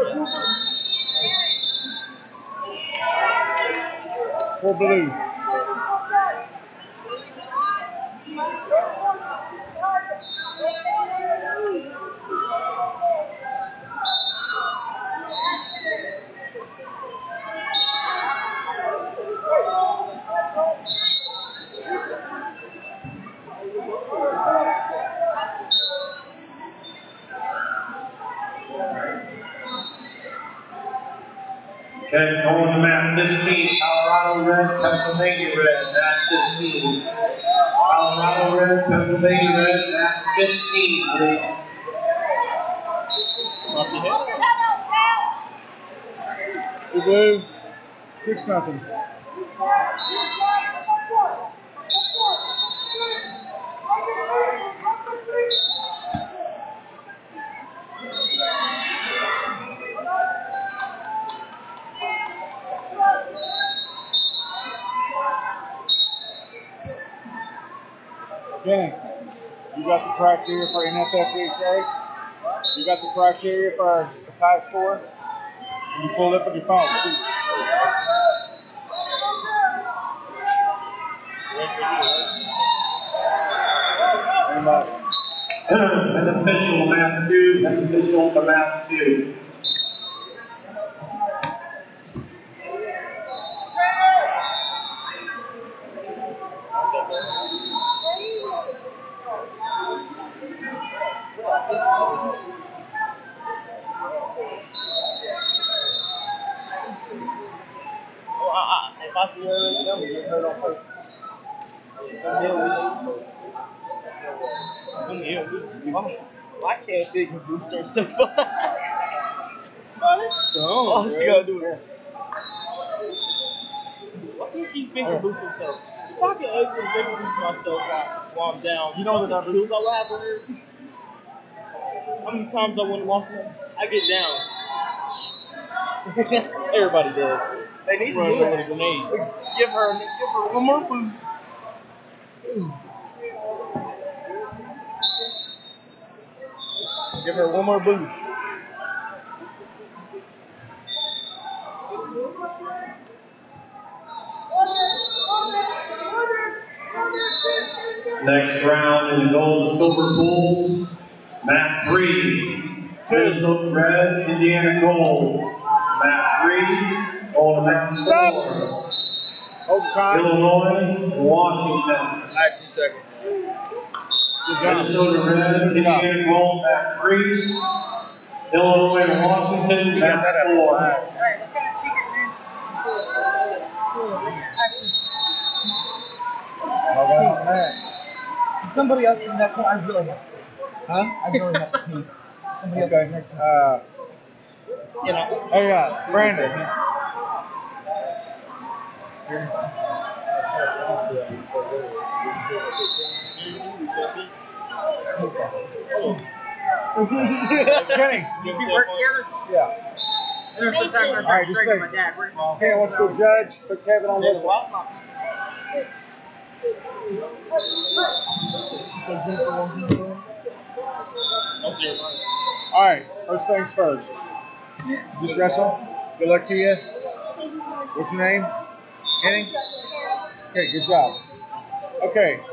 For blue. Okay, going to map 15, Colorado Red, Pennsylvania Red, map 15. Colorado Red, Pennsylvania Red, map 15, please. Blue, 6-0. Okay, you got the criteria for NFSHA. You got the criteria for a tie score. And you pull it up on your phone, too. Beneficial map 2, beneficial to map 2. If I see her, tell me you're hurt on purpose. I can't think of booster so far. All she gotta do is. Why can't she finger boost herself? If I can actually finger boost myself while I'm down, you know the numbers I will have with her. How many times I went and lost them? I get down. Everybody does. They need to do a grenade. Give her one more boost. Give her one more boost. Next round in the gold and silver pools, map 3, Minnesota Red, Indiana Gold. Map 3, gold map 4. Illinois, Washington. Action second. Minnesota Red, Indiana Gold, map 3. Illinois, Washington, map 4. Somebody else in the next one, I really have to. Huh? I really have to pee. Somebody else in the next one. Hey, Brandon. Kenny, Did you work together? yeah. There's sometimes I All right, try to just drink say, with my dad. Where's my Kenny wants to go judge, put Kevin on this one. All right, first things first. Just wrestle. Good luck to you. What's your name? Kenny? Okay, good job. Okay,